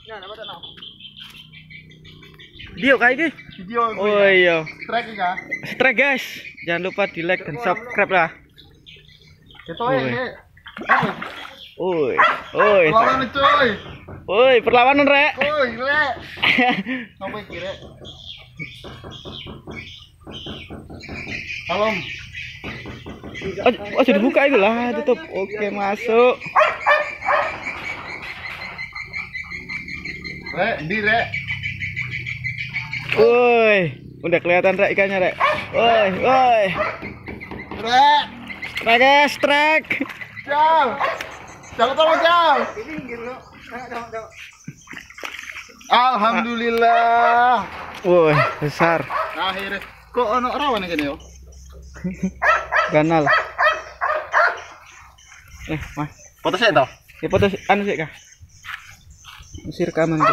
Video kayak gini. Video. Oh iya. Strike ya. Strike guys. Jangan lupa di like dan subscribe lah. Ketoy. Oi. Oi. Perlawanan coy. Oi, perlawanan rek. Oi, rek. Sampai kira. Salam. Oh, sudah buka itu lah, tutup. Oke, masuk. Rek, di rek. Woi, udah kelihatan rek ikannya rek. Woi, woi. Rek. Strike guys, strike. Jal. Jal tolong jal. Alhamdulillah. Woi, besar. Akhirnya kok ono rawan iki yo. Ganal. Mas. Foto saya toh. Ya foto anu sih kah? Masih rekaman.